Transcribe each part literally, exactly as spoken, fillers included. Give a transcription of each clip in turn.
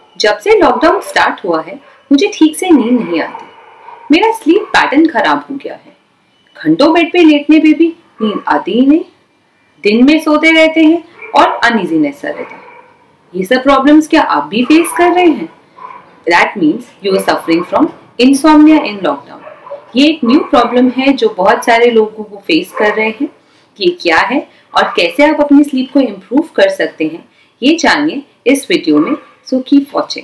जब से lockdown start हुआ है मुझे ठीक से नींद नहीं आती। मेरा स्लीप पैटर्न खराब हो गया है। घंटों बेड पे लेटने पे भी नींद आती ही नहीं। दिन में सोते रहते हैं और अनइजीनेस सा रहता है। ये सब प्रॉब्लम्स क्या आप भी फेस कर रहे हैं? That means you are suffering from insomnia in lockdown. ये एक न्यू प्रॉब्लम है जो बहुत सारे लोगों को फेस कर रहे हैं। ये क्या है और कैसे आप अपनी स्लीप को इम्प्रूव कर सकते हैं, ये जानिए इस वीडियो में। So keep watching.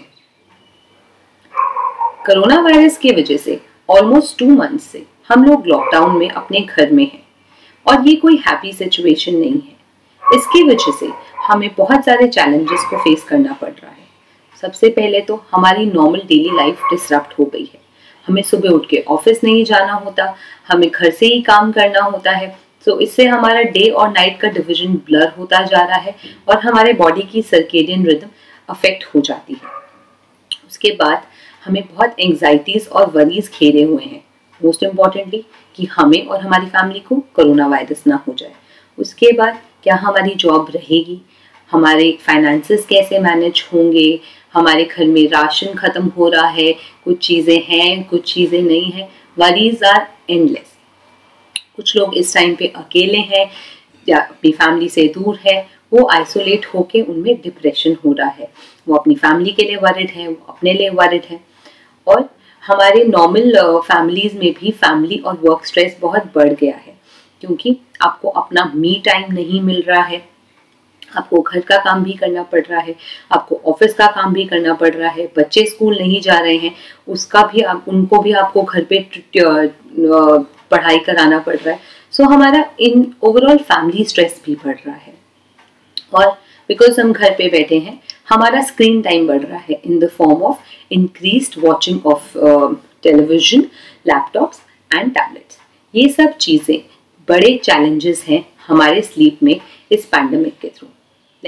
Corona virus की वजह से ऑलमोस्ट टू मंथ से हम लोग लॉकडाउन में अपने घर में हैं और ये कोई हैप्पी सिचुएशन नहीं है। इसकी वजह से हमें बहुत सारे चैलेंजेस को फेस करना पड़ रहा है। सबसे पहले तो हमारी नॉर्मल डेली लाइफ डिसरप्ट हो गई है। हमें सुबह उठ के ऑफिस नहीं जाना होता, हमें घर से ही काम करना होता है। तो इससे हमारा डे और नाइट का डिवीजन ब्लर होता जा रहा है और हमारे बॉडी की सर्केडियन रिदम अफेक्ट हो जाती है। उसके बाद हमें बहुत एंग्जाइटीज और वरीज घेरे हुए हैं। मोस्ट इम्पॉर्टेंटली कि हमें और हमारी फैमिली को कोरोना वायरस ना हो जाए। उसके बाद क्या हमारी जॉब रहेगी, हमारे फाइनेंसेस कैसे मैनेज होंगे, हमारे घर में राशन खत्म हो रहा है, कुछ चीज़ें हैं कुछ चीज़ें नहीं हैं। Worries are endless. कुछ लोग इस टाइम पे अकेले हैं या अपनी फैमिली से दूर है, वो आइसोलेट होके उनमें डिप्रेशन हो रहा है। वो अपनी फैमिली के लिए वरिड है, वो अपने लिए वरिड है। और हमारे नॉर्मल फैमिलीज में भी फैमिली और वर्क स्ट्रेस बहुत बढ़ गया है, क्योंकि आपको अपना मी टाइम नहीं मिल रहा है। आपको घर का काम भी करना पड़ रहा है, आपको ऑफिस का काम भी करना पड़ रहा है। बच्चे स्कूल नहीं जा रहे हैं, उसका भी आप उनको भी आपको घर पे पढ़ाई कराना पड़ रहा है। सो so, हमारा इन ओवरऑल फैमिली स्ट्रेस भी बढ़ रहा है। और बिकॉज हम घर पे बैठे हैं, हमारा स्क्रीन टाइम बढ़ रहा है in the form of increased watching of television, laptops and tablets. ये सब चीज़ें बड़े चैलेंजेस हैं हमारे स्लीप में इस पैंडेमिक के थ्रू।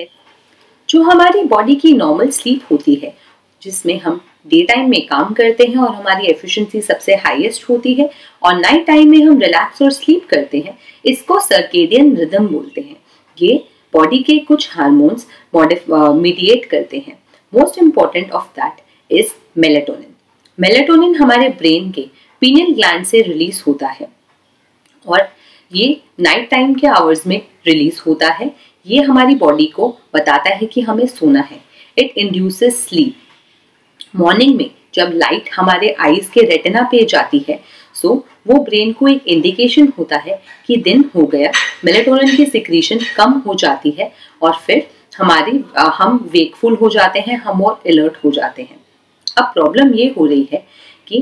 जो हमारी बॉडी की नॉर्मल स्लीप होती है, जिसमें हम डे टाइम में काम करते हैं और हमारी एफिशिएंसी सबसे हाईएस्ट होती है, और नाइट टाइम में हम रिलैक्स और स्लीप करते हैं, इसको सर्केडियन रिदम बोलते हैं। ये बॉडी के कुछ हार्मोन्स मीडिएट करते हैं। Most important of that is melatonin. Melatonin हमारे ब्रेन के पीनियल ग्लैंड से रिलीज होता है और ये नाइट टाइम के आवर्स में रिलीज होता है। ये हमारी बॉडी को बताता है कि हमें सोना है। It induces sleep. मॉर्निंग में जब लाइट हमारे आईज के रेटिना पे जाती है, सो वो ब्रेन को एक इंडिकेशन होता है कि दिन हो गया। मेलेटोनिन की सिक्रीशन कम हो जाती है और फिर हमारी हम वेकफुल हो जाते हैं, हम और अलर्ट हो जाते हैं। अब प्रॉब्लम ये हो रही है कि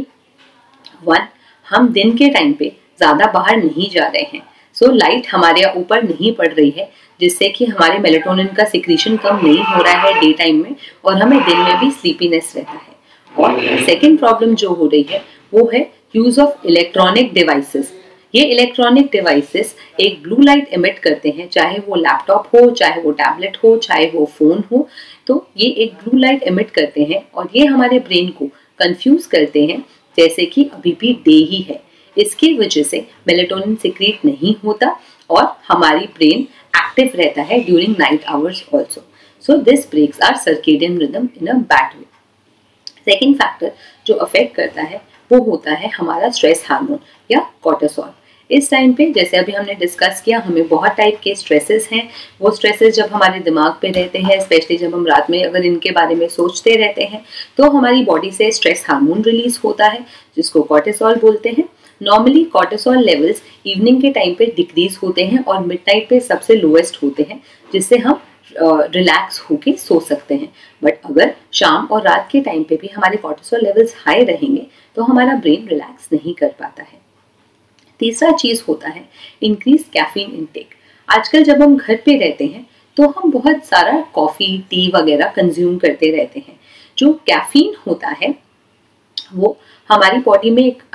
वन, हम दिन के टाइम पे ज़्यादा बाहर नहीं जा रहे हैं। सो so, लाइट हमारे ऊपर नहीं पड़ रही है, जिससे कि हमारे मेलेटोनिन का सिक्रीशन कम नहीं हो रहा है डे टाइम में, और हमें दिन में भी स्लीपीनेस रहता है। और सेकेंड प्रॉब्लम जो हो रही है वो है यूज ऑफ इलेक्ट्रॉनिक डिवाइसेस। ये इलेक्ट्रॉनिक डिवाइसेस एक ब्लू लाइट एमिट करते हैं, चाहे वो लैपटॉप हो, चाहे वो टैबलेट हो, चाहे वो फोन हो। तो ये एक ब्लू लाइट एमिट करते हैं और ये हमारे ब्रेन को कंफ्यूज करते हैं जैसे कि अभी भी डे ही है। इसकी वजह से मेलेटोनिन सिक्रीट नहीं होता और हमारी ब्रेन एक्टिव रहता है during night hours also. So this breaks our circadian rhythm in a bad way. Second factor जो अफेक्ट करता है वो होता है हमारा स्ट्रेस हार्मोन या कोर्टिसोल। इस टाइम पे जैसे अभी हमने डिस्कस किया, हमें बहुत टाइप के स्ट्रेसेस हैं। वो स्ट्रेसेस जब हमारे दिमाग पे रहते हैं, स्पेशली जब हम रात में अगर इनके बारे में सोचते रहते हैं, तो हमारी बॉडी से स्ट्रेस हार्मोन रिलीज होता है जिसको कोर्टिसोल बोलते हैं। नॉर्मली कोर्टिसोल लेवल्स इवनिंग के टाइम पे डिक्रीज होते हैं और मिडनाइट पे सबसे लोएस्ट होते हैं, जिससे हम रिलैक्स uh, होके सो सकते हैं। बट अगर शाम और रात के टाइम पे भी हमारे कोर्टिसोल लेवल्स हाई रहेंगे तो हमारा ब्रेन रिलैक्स नहीं कर पाता है। तीसरा चीज होता है इंक्रीज कैफीन इनटेक। आजकल जब हम घर पे रहते हैं तो हम बहुत सारा कॉफी, टी वगैरह कंज्यूम करते रहते हैं। जो कैफीन होता है वो हमारी बॉडी में एक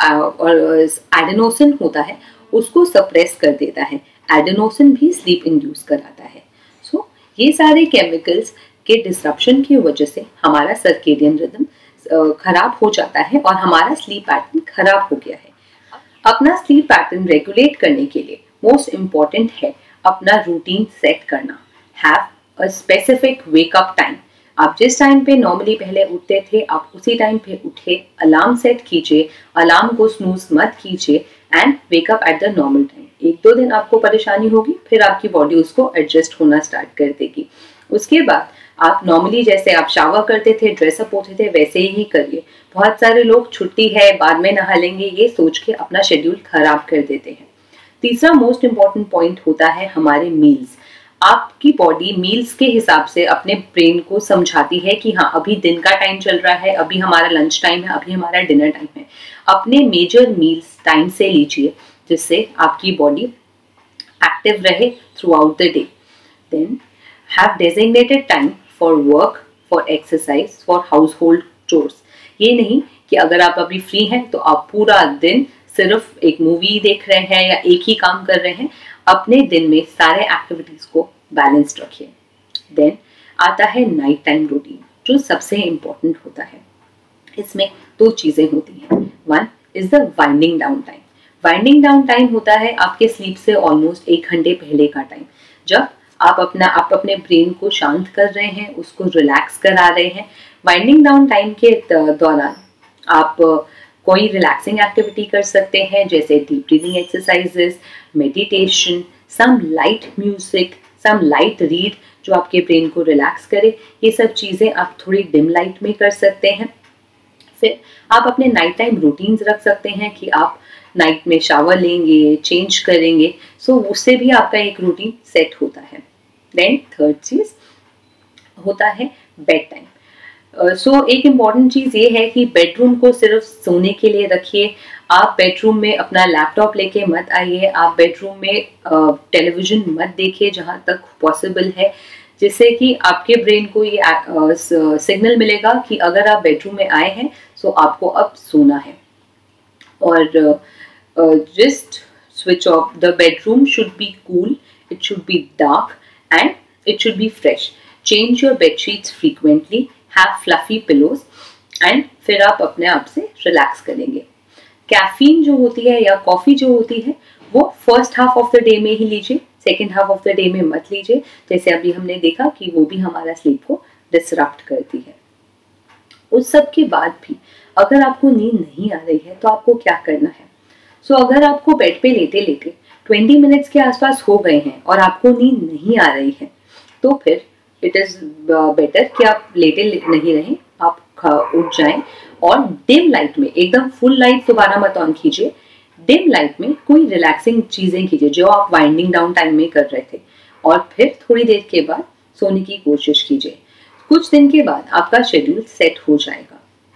एडेनोसिन होता है, उसको सप्रेस कर देता है। एडेनोसिन भी स्लीप इंड्यूस कराता है। सो so, ये सारे केमिकल्स के डिसरप्शन की वजह से हमारा सर्केडियन रिदम खराब हो जाता है और हमारा स्लीप पैटर्न खराब हो गया है। अपना स्लीप पैटर्न रेगुलेट करने के लिए मोस्ट इम्पॉर्टेंट है अपना रूटीन सेट करना। Have a specific wake up time. आप जिस टाइम पे नॉर्मली पहले उठते थे आप उसी टाइम पे उठे, अलार्म सेट कीजिए, अलार्म को स्नूज मत कीजिए and wake up at the normal time. एक दो दिन आपको परेशानी होगी, फिर आपकी बॉडी उसको एडजस्ट होना स्टार्ट कर देगी। उसके बाद आप नॉर्मली जैसे आप शावर करते थे, ड्रेसअप होते थे, वैसे ही करिए। बहुत सारे लोग छुट्टी है बाद में नहा लेंगे ये सोच के अपना शेड्यूल खराब कर देते हैं। तीसरा मोस्ट इम्पॉर्टेंट पॉइंट होता है हमारे मील्स। आपकी बॉडी मील्स के हिसाब से अपने ब्रेन को समझाती है कि हाँ अभी दिन का टाइम चल रहा है, अभी हमारा लंच टाइम है, अभी हमारा डिनर टाइम है। अपने मेजर मील्स टाइम से लीजिए जिससे आपकी बॉडी एक्टिव रहे throughout the day. Then have designated time for work, for exercise, for household chores. ये नहीं कि अगर आप अभी फ्री हैं तो आप पूरा दिन सिर्फ एक मूवी देख रहे हैं या एक ही काम कर रहे हैं। अपने दिन में सारे एक्टिविटीज को बैलेंस्ड रखिए। देन आता है नाइट टाइम रूटीन जो सबसे इम्पोर्टेंट होता है। इसमें दो चीजें होती हैं। One is the winding down time. Winding down time होता है आपके स्लीप से ऑलमोस्ट एक घंटे पहले का टाइम, जब आप अपना आप अपने ब्रेन को शांत कर रहे हैं, उसको रिलैक्स करा रहे हैं। वाइंडिंग डाउन टाइम के दौरान आप कोई रिलैक्सिंग एक्टिविटी कर सकते हैं जैसे deep breathing exercises, meditation, some light music, some light read जो आपके ब्रेन को रिलैक्स करे। ये सब चीज़ें आप थोड़ी डिम लाइट में कर सकते हैं। फिर आप अपने नाइट टाइम रूटीन्स रख सकते हैं कि आप नाइट में शावर लेंगे, चेंज करेंगे, सो so, उससे भी आपका एक रूटीन सेट होता है। देन थर्ड चीज़ होता है bed time. So uh, so, एक इम्पॉर्टेंट चीज़ ये है कि बेडरूम को सिर्फ सोने के लिए रखिए। आप बेडरूम में अपना लैपटॉप लेके मत आइए, आप बेडरूम में टेलीविज़न uh, मत देखिए जहाँ तक पॉसिबल है, जिससे कि आपके ब्रेन को ये सिग्नल uh, मिलेगा कि अगर आप बेडरूम में आए हैं तो आपको अब सोना है। और just switch off the bedroom should be cool, it should be dark and it should be fresh. Change your bedsheets frequently, have fluffy pillows and फिर आप अपने आप से रिलैक्स करेंगे। कैफीन जो होती है या कॉफ़ी जो होती है वो first half of the day में ही लीजिए, second half of the day में मत लीजिए। जैसे अभी हमने देखा कि वो भी हमारा स्लीप को डिसरप्ट करती है। उस सब के बाद भी अगर आपको नींद नहीं आ रही है तो आपको क्या करना है। सो so, अगर आपको बेड पे लेटे लेटे ट्वेंटी मिनट्स के आसपास हो गए हैं और आपको नींद नहीं आ रही है तो फिर इट इज़ बेटर कि आप लेटे नहीं रहें, आप उठ जाएं और डिम लाइट में, एकदम फुल लाइट दोबारा मत ऑन कीजिए, डिम लाइट में कोई रिलैक्सिंग चीज़ें कीजिए जो आप वाइंडिंग डाउन टाइम में कर रहे थे और फिर थोड़ी देर के बाद सोने की कोशिश कीजिए। कुछ दिन के बाद आपका शेड्यूल सेट हो जाएगा।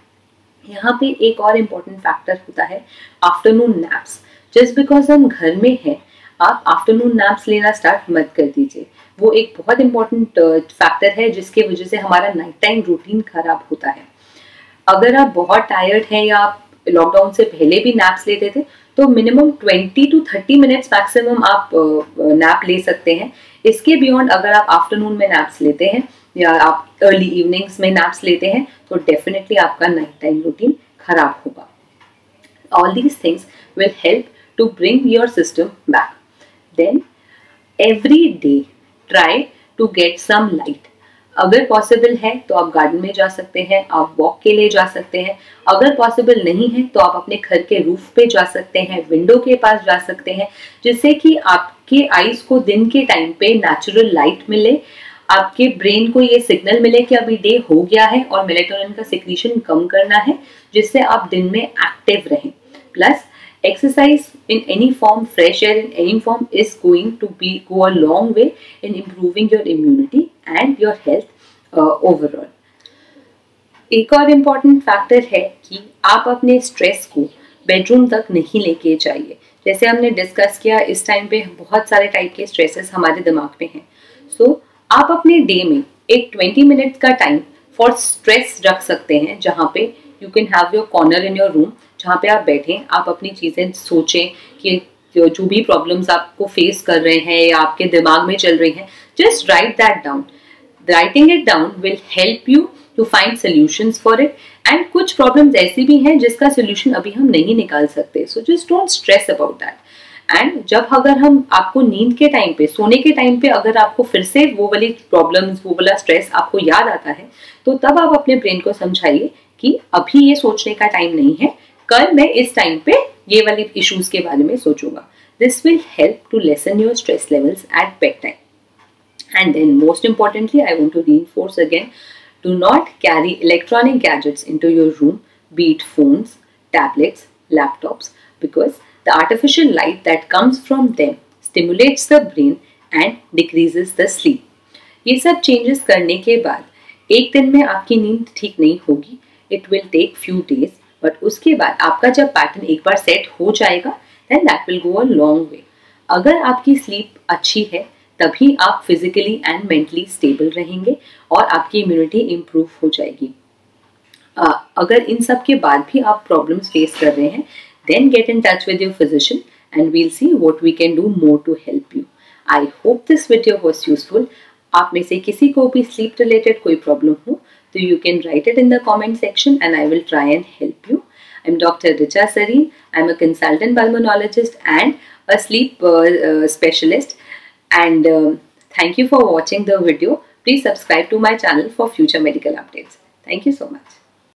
यहाँ पे एक और इम्पोर्टेंट फैक्टर होता है आफ्टरनून नैप्स। जस्ट बिकॉज हम घर में हैं आप आफ्टरनून नैप्स लेना स्टार्ट मत कर दीजिए। वो एक बहुत इंपॉर्टेंट फैक्टर है जिसके वजह से हमारा नाइट टाइम रूटीन खराब होता है। अगर आप बहुत टायर्ड हैं या आप लॉकडाउन से पहले भी नैप्स लेते थे तो minimum twenty to thirty minutes maximum आप नैप ले सकते हैं। इसके बियॉन्ड अगर आप आफ्टरनून में नैप्स लेते हैं या आप अर्ली इवनिंग्स में नैप्स लेते हैं तो डेफिनेटली आपका नाइट टाइम रूटीन खराब होगा। All these things will help to bring your system back. Then every day try to get some light. अगर पॉसिबल है तो आप गार्डन में जा सकते हैं, आप वॉक के लिए जा सकते हैं। अगर पॉसिबल नहीं है तो आप अपने घर के रूफ पे जा सकते हैं, विंडो के पास जा सकते हैं, जिससे कि आपके आईज को दिन के टाइम पे नेचुरल लाइट मिले, आपके ब्रेन को ये सिग्नल मिले कि अभी डे हो गया है और मेलेटोनिन का सिक्रीशन कम करना है, जिससे आप दिन में एक्टिव रहें। Plus exercise in any form, fresh air in any form is going to be go a long way in improving your immunity and your health uh, overall. एक और इम्पॉर्टेंट फैक्टर है कि आप अपने स्ट्रेस को bedroom तक नहीं लेके जाइए। जैसे हमने डिस्कस किया इस टाइम पे बहुत सारे टाइप के स्ट्रेसेस हमारे दिमाग में हैं। सो so, आप अपने डे में एक ट्वेंटी मिनट का टाइम फॉर स्ट्रेस रख सकते हैं जहाँ पे you can have your corner in your room, जहाँ पे आप बैठें, आप अपनी चीज़ें सोचें कि जो भी प्रॉब्लम्स आपको फेस कर रहे हैं या आपके दिमाग में चल रही हैं, just write that down. Writing it down will help you to find solutions for it. And कुछ प्रॉब्लम्स ऐसी भी हैं जिसका सोल्यूशन अभी हम नहीं निकाल सकते, so just don't stress about that. And जब अगर हम आपको नींद के टाइम पे, सोने के टाइम पे अगर आपको फिर से वो वाली प्रॉब्लम्स, वो वाला स्ट्रेस आपको याद आता है, तो तब आप अपने ब्रेन को समझाइए कि अभी ये सोचने का टाइम नहीं है, कल मैं इस टाइम पे ये वाली इश्यूज के बारे में सोचूंगा. This will help to lessen your stress levels at bed time. And then most importantly, I want to reinforce again, do not carry electronic gadgets into your room, be it phones, tablets, laptops, because the artificial light that comes from them stimulates the brain and decreases the sleep. ये सब changes करने के बाद एक दिन में आपकी नींद ठीक नहीं होगी. It will take few days, but उसके बाद आपका जब पैटर्न एक बार सेट हो जाएगा, then that will go a long way. अगर आपकी स्लीप अच्छी है तभी आप फिजिकली एंड मेंटली स्टेबल रहेंगे और आपकी इम्यूनिटी इम्प्रूव हो जाएगी. uh, अगर इन सब के बाद भी आप प्रॉब्लम्स फेस कर रहे हैं, then get in touch with your physician and we'll see what we can do more to help you. I hope this video was useful. आप में से किसी को भी स्लीप रिलेटेड कोई प्रॉब्लम हो तो you can write it in the comment section and I will try and help you. I am doctor Richa Sareen. I am a consultant pulmonologist and a sleep specialist. And um, thank you for watching the video. Please subscribe to my channel for future medical updates. Thank you so much.